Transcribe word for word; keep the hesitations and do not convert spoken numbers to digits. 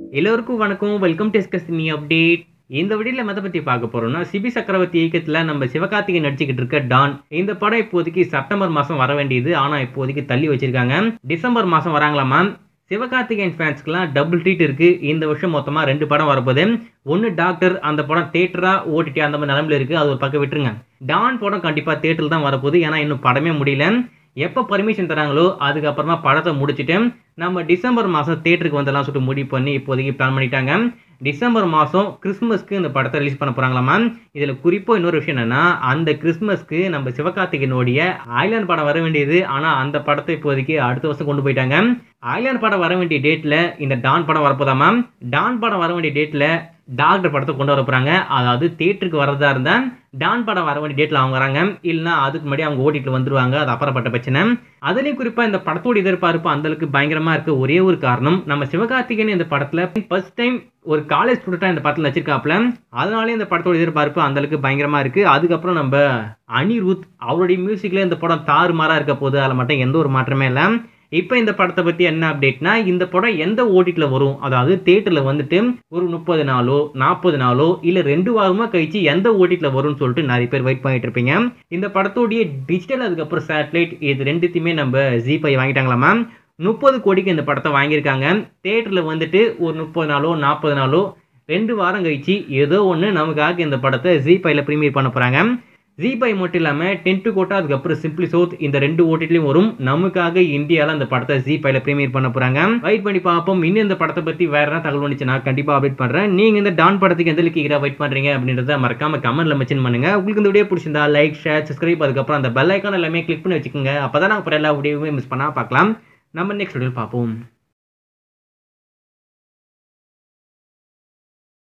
எல்லோருக்கும் வணக்கம். Welcome to discussion update. இந்த வீடியோல எதை பத்தி பார்க்க போறோம்னா, சிபி சக்கரவர்த்தி இயக்கத்துல நம்ம சிவகார்த்திகேயன் நடிச்சிட்டு இருக்க டான். இந்த படம் இப்போதைக்கு செப்டம்பர் மாசம் வர வேண்டியது, ஆனா இப்போதைக்கு தள்ளி வச்சிருக்காங்க. டிசம்பர் மாசம் வராங்களாமா. சிவகார்த்திகேயன் ஃபேன்ஸ்க்குலாம் டபுள் ட்ரீட் இருக்கு. இந்த வருஷம் மொத்தமா ரெண்டு படம் வரப்போகுது. ஒன்னு டாக்டர், அந்த படம் தியேட்டரா ஓடிடி அந்த மாதிரி நிலைமையில இருக்கு, அது ஒரு பக்கம் விட்டுருங்க. டான் படம் கண்டிப்பா தியேட்டர்ல தான் வரப்போகுது, ஏன்னா இன்னும் படமே முடியல. எப்போ பர்மிஷன் தராங்களோ அதுக்கப்புறமா படத்தை முடிச்சுட்டு நம்ம டிசம்பர் மாதம் தேட்டருக்கு வந்தெல்லாம் சொல்லிட்டு முடிவு பண்ணி இப்போதைக்கு பிளான் பண்ணிட்டாங்க. டிசம்பர் மாதம் கிறிஸ்மஸ்க்கு இந்த படத்தை ரிலீஸ் பண்ண போகிறாங்களாமா. இதில் குறிப்பாக இன்னொரு விஷயம் என்னென்னா, அந்த கிறிஸ்மஸ்க்கு நம்ம சிவகார்த்திகேயனுடைய ஐலாண்ட் படம் வர வேண்டியது, ஆனால் அந்த படத்தை இப்போதைக்கு அடுத்த வருஷம் கொண்டு போயிட்டாங்க. ஐலாண்ட் படம் வர வேண்டிய டேட்டில் இந்த டான் படம் வரப்போதாமா. டான் படம் வர வேண்டிய டேட்டில் டாக்டர் படத்தை கொண்டு வர போகிறாங்க. அதாவது தேட்டருக்கு வரதா இருந்தால் டான் படம் வர வேண்டிய டேட்டில் அவங்க வராங்க, இல்லைனா அதுக்கு முன்னாடி அவங்க ஓட்டிட்டு வந்துருவாங்க. அது அப்புறப்பட்ட பிரச்சனை. அதுலேயும் குறிப்பாக இந்த படத்தோட எதிர்பார்ப்பு அந்தளவுக்கு பயங்கரமாக இருக்க ஒரே ஒரு காரணம், நம்ம சிவகார்த்திகேயன் இந்த படத்தில் ஃபர்ஸ்ட் டைம் ஒரு காலேஜ் ஸ்டூடெண்ட்டாக இந்த படத்தில் நடிச்சிருக்காப்புல. அதனாலே இந்த படத்தோட எதிர்பார்ப்பு அந்தளவுக்கு பயங்கரமாக இருக்குது. அதுக்கப்புறம் நம்ம அனிருத் அவருடைய மியூசிக்கில் இந்த படம் தாறுமாறாக இருக்க போது, அதில் மட்டும் எந்த ஒரு மாற்றமே இல்லை. இப்போ இந்த படத்தை பற்றி என்ன அப்டேட்னா, இந்த படம் எந்த ஓடிடியில் வரும், அதாவது தேட்டரில் வந்துட்டு ஒரு முப்பது நாளோ நாற்பது நாளோ இல்லை ரெண்டு வாரமாக கழிச்சு எந்த ஓடிடியில் வரும்னு சொல்லிட்டு நிறைய பேர் வெயிட் பண்ணிட்டு இருப்பீங்க. இந்த படத்தோடைய டிஜிட்டல் அதுக்கப்புறம் சேட்டலைட் இது ரெண்டுத்தையுமே நம்ம ஜி ஃபைவ் வாங்கிட்டாங்களாமா. முப்பது கோடிக்கு இந்த படத்தை வாங்கியிருக்காங்க. தேட்டரில் வந்துட்டு ஒரு முப்பது நாளோ நாற்பது நாளோ ரெண்டு வாரம் கழிச்சு ஏதோ ஒன்று நமக்காக இந்த படத்தை ஜி ஃபைவ்ல ப்ரீமியர் பண்ண போகிறாங்க. ஜி ஃபைவ் மட்டும் இல்லாமல் டென்ட்டு கோட்டா அதுக்கப்புறம் சிம்பிளி சவுத் இந்த ரெண்டு ஓடிடிலையும் வரும். நமக்காக இந்தியாவில் அந்த படத்தை ஜி ஃபைவ்ல ப்ரீமியர் பண்ண போகிறாங்க. வெயிட் பண்ணி பார்ப்போம். இன்னும் இந்த படத்தை பற்றி வேற என்ன தகவல் வந்துச்சு நான் கண்டிப்பாக அப்டேட் பண்ணுறேன். நீங்கள் இந்த டான் படத்துக்கு எந்த லிக்கீராக வெயிட் பண்ணுறீங்க அப்படின்றத மறக்காம கமெண்ட்ல மென்ஷன் பண்ணுங்க. உங்களுக்கு இந்த வீடியோ பிடிச்சிருந்தா லைக், ஷேர், சப்ஸ்கிரைப், அதுக்கப்புறம் அந்த பெல் ஐக்கான் எல்லாமே கிளிக் பண்ணி வச்சுக்கோங்க. அப்போ தான் நாங்கள் எல்லா வீடியோவுமே மிஸ் பண்ணால் பார்க்கலாம். நம்ம நெக்ஸ்ட் வீடியோ பார்ப்போம்.